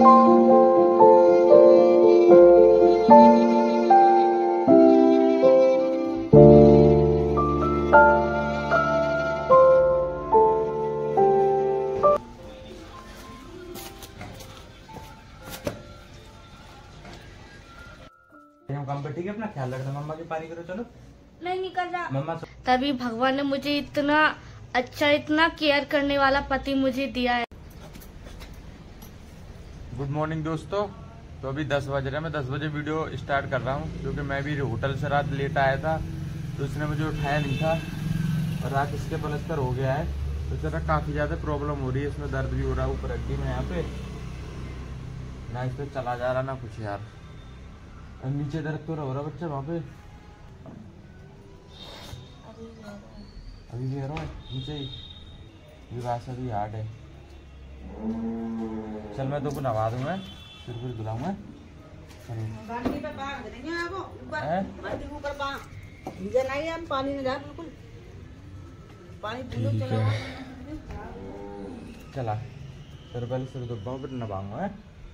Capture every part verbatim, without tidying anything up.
काम पर ठीक है, अपना ख्याल रखना। मम्मा की पानी करो, चलो। नहीं निकल रहा मम्मा। तभी भगवान ने मुझे इतना अच्छा, इतना केयर करने वाला पति मुझे दिया है। गुड मॉर्निंग दोस्तों। तो अभी दस बज रहे हैं, मैं दस बजे वीडियो स्टार्ट कर रहा हूँ क्योंकि मैं भी होटल से रात लेट आया था, तो इसने मुझे उठाया नहीं था और रात इसके पलस्तर हो गया है, तो जरा काफ़ी ज़्यादा प्रॉब्लम हो रही है, इसमें दर्द भी हो रहा है ऊपर हड्डी में यहाँ पे, ना इस पर चला जा रहा ना कुछ यार। और नीचे दर्द तो हो रहा बच्चा वहाँ पे, अभी भी रहा है नीचे ही, ये बात अभी हार्ड है। चल मैं तो को नवा दूंगा, फिर फिर धुलाऊंगा। पानी में जा बिल्कुल पानी चला फिर पहले सिर धुपाऊँ फिर नवाऊंगा।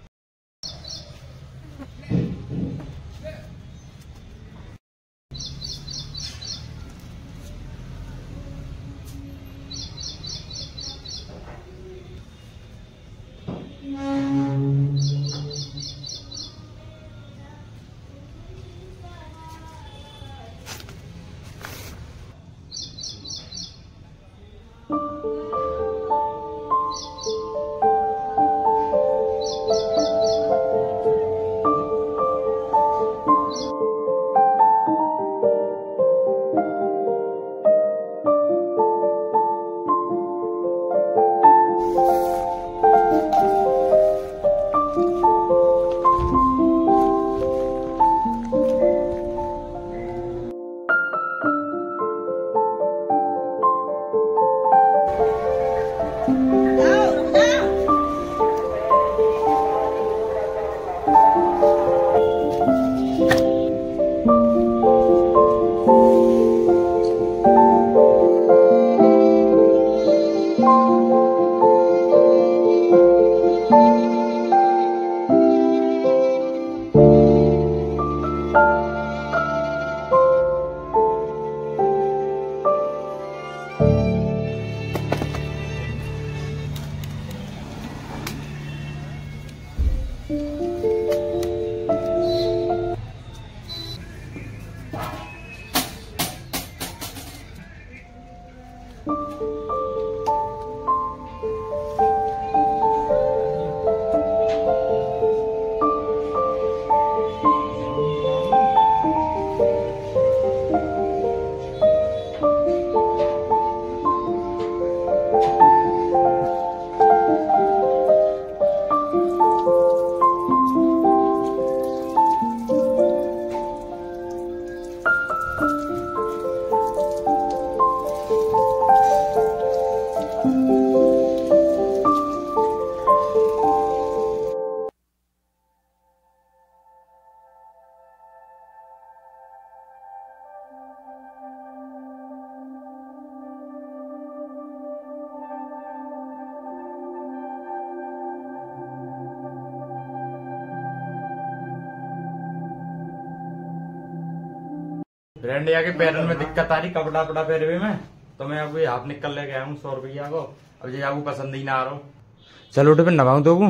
ब्रेंडिया के पैरों में दिक्कत आ रही, कपड़ा कपड़ा पहरे में, तो मैं अब हाथ निकल लेके आया हूँ सौ रुपया को। अब ये आपको पसंद ही ना आ रहा। चल उठे, फिर नवाऊं तो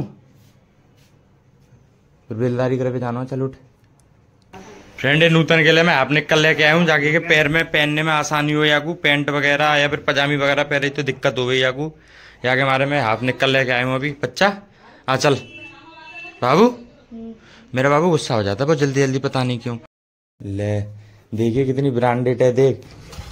फिर बेलदारी करे जाना। चल उठ। फ्रेंड नूतन के लिए मैं हाथ निकल लेके आया हूँ, जाके के पैर में पहनने में आसानी हो, याकू पैंट वगैरह या फिर पजामी वगैरह पहन रही तो दिक्कत हो गई याकू, या के हमारे में हाथ निकल लेके आया हूँ अभी। बच्चा हाँ चल। बाबू मेरा बाबू गुस्सा हो जाता है बहुत जल्दी जल्दी, पता नहीं क्यों। ले देखिए कितनी ब्रांडेड है, देख।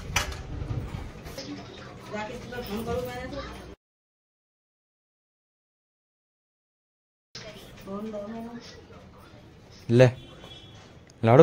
ले लाड़ू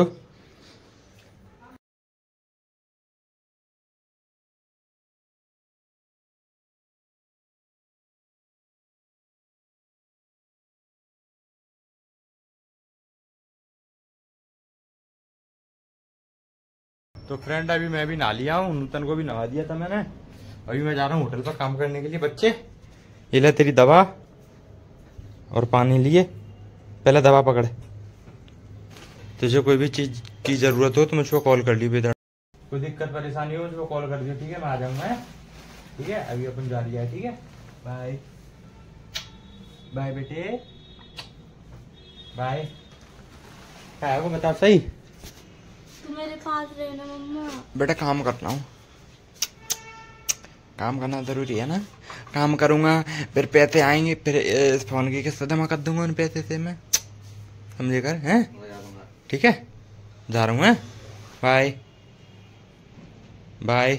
तो फ्रेंड अभी मैं भी नहा लिया हूँ, नूतन को भी नहा दिया था मैंने। अभी मैं जा रहा हूँ होटल पर काम करने के लिए। बच्चे ये ले तेरी दवा, और पानी लिए, पहले दवा पकड़। तुझे कोई भी चीज की जरूरत हो तो मुझको कॉल कर ली बेटा। कोई दिक्कत परेशानी हो मुझको कॉल कर दियो, ठीक है? मैं आ जाऊंगा, ठीक है? अभी अपन जा रही है, ठीक है? बाय बाय बेटे, बाय। क्या है वो बता सही। तू मेरे पास रहना मम्मा। बेटा काम करना हूँ, काम करना जरूरी है ना। काम करूंगा फिर पैसे आएंगे, फिर इस फोन की किस्त जमा कर दूंगा उन पैसे से मैं, समझे कर हैं? ठीक है, जा रहा हूँ मैं, बाय बाय।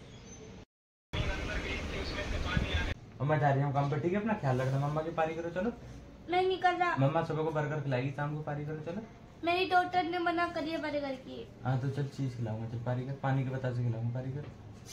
मम्मा जा रही हूँ काम पे, ठीक है? अपना ख्याल रखना। मम्मा की पारी करो, चलो। मैं नहीं कर रहा। मम्मा सुबह को बर्गर खिलाएगी, शाम को पारी करो, चलो। मेरी डॉक्टर ने मना करी है बर्गर की। हाँ तो चल चीज खिलाऊंगा, चल पारी कर, पानी के बतासे खिलाऊंगा, पारी कर।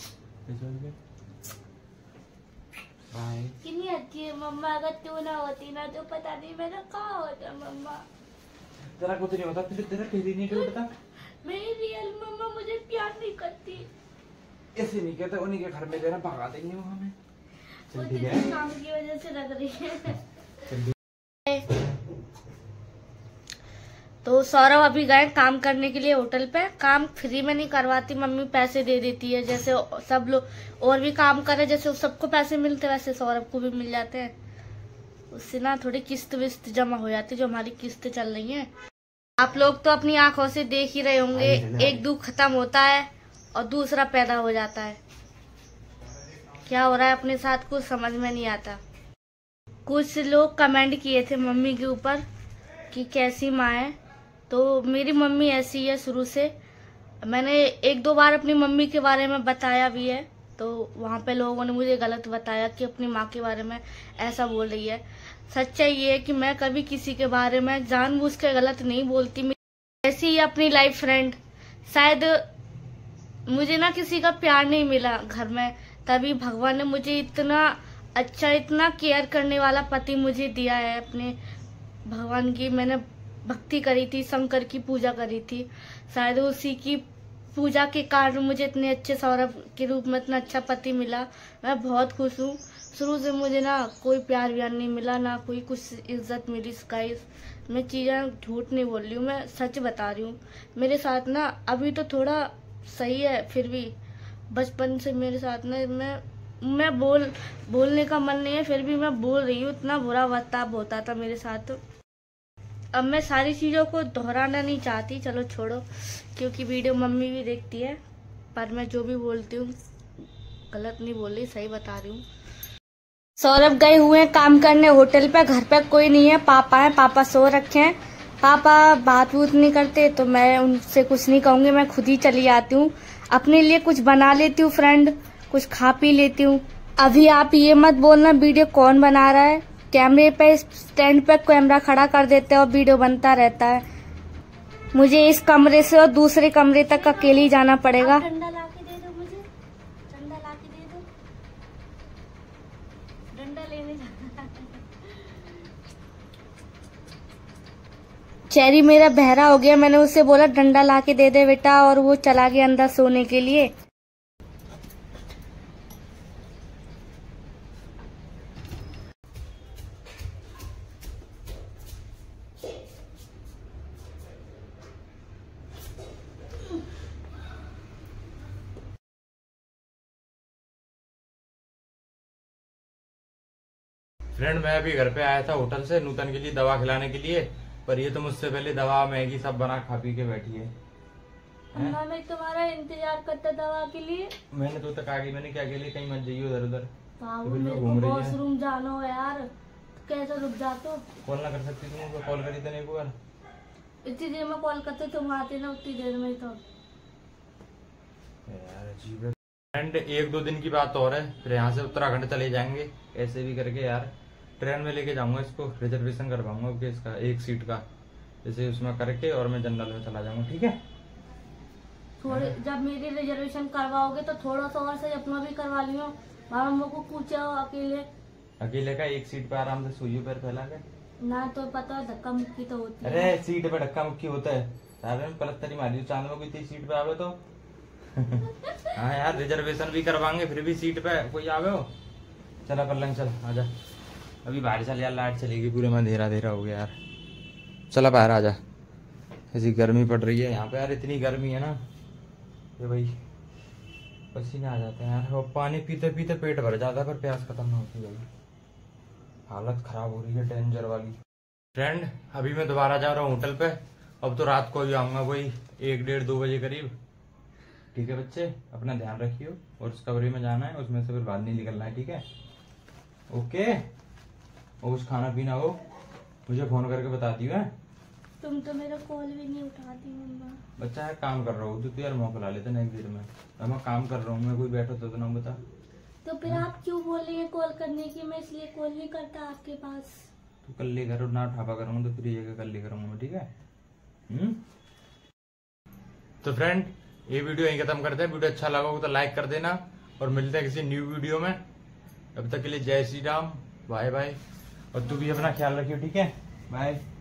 बाय। कितनी अच्छी है मम्मा, अगर तू ना होती ना तो पता नहीं मेरा कहाँ होता मम्मा। तेरा कुछ नहीं होता, तुझे तेरा पहले नहीं होता। मेरी रियल मम्मा मुझे प्यार नहीं करती। ऐसे नहीं कहते, उन्हीं के घर में देना भगा देंगे वो हमें। वो चल ठीक तेरे है, काम की वजह से लग रही है। तो सौरभ अभी गए काम करने के लिए होटल पे। काम फ्री में नहीं करवाती मम्मी, पैसे दे देती है। जैसे सब लोग और भी काम करे, जैसे सबको पैसे मिलते वैसे सौरभ को भी मिल जाते हैं। उससे ना थोड़ी किस्त विस्त जमा हो जाती, जो हमारी किस्तें चल रही हैं। आप लोग तो अपनी आंखों से देख ही रहे होंगे, एक दुख खत्म होता है और दूसरा पैदा हो जाता है। क्या हो रहा है अपने साथ कुछ समझ में नहीं आता। कुछ लोग कमेंट किए थे मम्मी के ऊपर कि कैसी माँ है, तो मेरी मम्मी ऐसी है शुरू से। मैंने एक दो बार अपनी मम्मी के बारे में बताया भी है, तो वहाँ पे लोगों ने मुझे गलत बताया कि अपनी माँ के बारे में ऐसा बोल रही है। सच्चाई ये है कि मैं कभी किसी के बारे में जानबूझ के गलत नहीं बोलती। ऐसी ही अपनी लाइफ फ्रेंड, शायद मुझे ना किसी का प्यार नहीं मिला घर में, तभी भगवान ने मुझे इतना अच्छा, इतना केयर करने वाला पति मुझे दिया है। अपने भगवान की मैंने भक्ति करी थी, शंकर की पूजा करी थी, शायद उसी की पूजा के कारण मुझे इतने अच्छे सौरभ के रूप में इतना अच्छा पति मिला। मैं बहुत खुश हूँ। शुरू से मुझे ना कोई प्यार व्यार नहीं मिला, ना कोई कुछ इज्जत मिली। गाइस मैं चीज़ें झूठ नहीं बोल रही हूँ, मैं सच बता रही हूँ। मेरे साथ ना अभी तो थोड़ा सही है, फिर भी बचपन से मेरे साथ ना मैं मैं बोल बोलने का मन नहीं है, फिर भी मैं बोल रही हूँ। इतना बुरा बर्ताव होता था मेरे साथ। अब मैं सारी चीज़ों को दोहराना नहीं चाहती, चलो छोड़ो, क्योंकि वीडियो मम्मी भी देखती है। पर मैं जो भी बोलती हूँ गलत नहीं बोल रही, सही बता रही हूँ। सौरभ गए हुए हैं काम करने होटल पे, घर पे कोई नहीं है। पापा है, पापा सो रखे हैं। पापा बात वूत नहीं करते तो मैं उनसे कुछ नहीं कहूँगी, मैं खुद ही चली आती हूँ। अपने लिए कुछ बना लेती हूँ फ्रेंड, कुछ खा पी लेती हूँ। अभी आप ये मत बोलना वीडियो कौन बना रहा है। कैमरे पे स्टैंड पे कैमरा खड़ा कर देते हैं और वीडियो बनता रहता है। मुझे इस कमरे से और दूसरे कमरे तक अकेले ही जाना पड़ेगा। डंडा ला के दे दो मुझे, डंडा ला के दे दो, डंडा लेने जाना। चेरी मेरा बहरा हो गया, मैंने उससे बोला डंडा ला के दे दे बेटा, और वो चला गया अंदर सोने के लिए। फ्रेंड मैं अभी घर पे आया था होटल से नूतन के लिए दवा खिलाने के लिए, पर ये तो मुझसे पहले दवा मैगी सब बना खा पी के बैठी है। अम्मा मैं तुम्हारा इंतजार करता दवा के लिए। मैंने तो तक आगे मैंने क्या के लिए कहीं मत जाइए उधर उधर, वॉशरूम जाना हो यार, कैसे रुक जाते? कॉल ना कर सकती तुम? कॉल करी थी एक बार, इतनी देर में कॉल करते तुम आते ना उतनी देर में। तो यार अजीब है। फ्रेंड एक दो दिन की बात और है, फिर यहाँ से उत्तराखंड चले जाएंगे ऐसे भी करके। यार ट्रेन में लेके जाऊंगा इसको, रिजर्वेशन करवाऊंगा ओके इसका एक सीट का, जैसे उसमें करके और मैं जनरल में चला जाऊंगा, ठीक है? थोड़े जब मेरी रिजर्वेशन करवाओगे तो थोड़ा सा और सही अपना भी करवा लियो। हम को पूछा अकेले अकेले का एक सीट पे आराम से सोइयो पैर फैला के ना, तो पता धक्का मुक्की तो होती है। अरे सीट पे धक्का मुक्की होता है, सारे में पलस्तरी मारी चांद में कोई सीट पे आवे तो हाँ यार रिजर्वेशन भी करवाएंगे, फिर भी सीट पे कोई आवे हो। चला पल्लंग चल आजा। अभी बाहर चल यार, लाइट चलेगी, पूरे में अंधेरा अंधेरा हो गया यार। चला बाहर आ जा, ऐसी गर्मी पड़ रही है यहाँ पे यार, इतनी गर्मी है ना ये भाई पसीने आ जाते हैं यार। और पानी पीते पीते पेट भर जाता है पर प्यास खत्म ना होती भाई, हालत खराब हो रही है डेंजर वाली। फ्रेंड अभी मैं दोबारा जा रहा हूँ होटल पे, अब तो रात को भी आऊंगा वही एक डेढ़ दो बजे करीब। ठीक है बच्चे, अपना ध्यान रखियो, और डिस्कवरी में जाना है, उसमें से फिर बाद नहीं निकलना है, ठीक है? ओके, और कुछ खाना पीना हो मुझे फोन करके बता दियो है। तुम तो मेरा कॉल भी नहीं उठाती मम्मा। बच्चा है काम कर रहा हूँ तो, तो यार मौका ला लेते ना एक देर में। अब मैं काम कर रहा हूँ, मैं कोई बैठा तो, तो ना बता। तो फिर आप क्यों बोल रही है कॉल करने की? मैं इसलिए कॉल नहीं करता आपके पास। तो कल ले करो ना, ठापा करूंगा तो फिर ये कल ले करूंगा मैं, ठीक है? हम्म। तो फ्रेंड ये वीडियो यहीं खत्म करते हैं। वीडियो अच्छा लगा हो तो लाइक कर देना, और मिलते हैं किसी न्यू वीडियो में। अब तक के लिए जय श्री राम, बाय बाय, और तू भी अपना ख्याल रखियो, ठीक है? बाय।